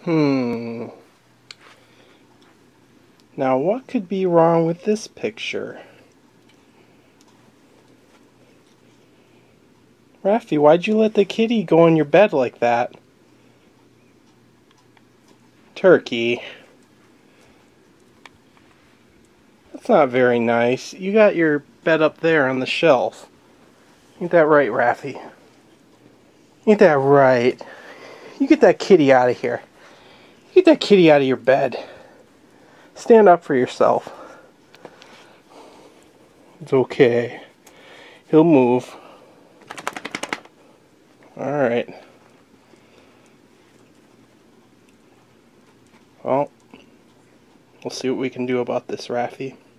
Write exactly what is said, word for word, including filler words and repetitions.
Hmm. Now what could be wrong with this picture? Raffi, why'd you let the kitty go in your bed like that? Turkey. That's not very nice. You got your bed up there on the shelf. Ain't that right, Raffi? Ain't that right? You get that kitty out of here. Get that kitty out of your bed. Stand up for yourself. It's okay. He'll move. Alright. Well, we'll see what we can do about this, Raffi.